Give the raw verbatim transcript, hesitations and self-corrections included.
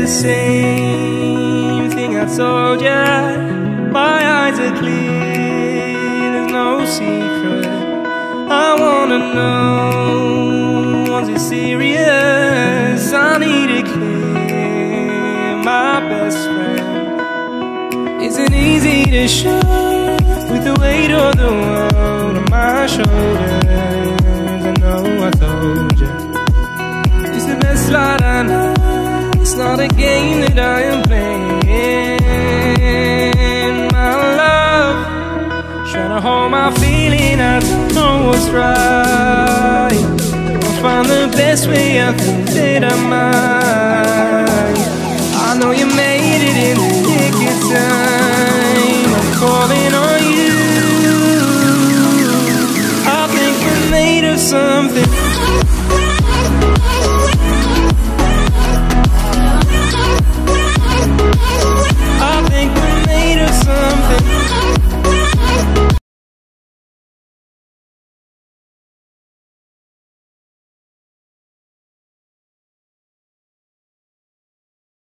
the same thing I told ya. My eyes are clear, there's no secret. I wanna know, was it serious? I need it clear, my best friend. Isn't easy to show with the weight of the world on my shoulders. I know I told you, it's the best light I know. It's not a game that I am playing. My love, trying to hold my feeling, I don't know what's right. I'll find the best way, I think that I might. I know you made it in the nick of time. I'm calling on you. I think we're made of something.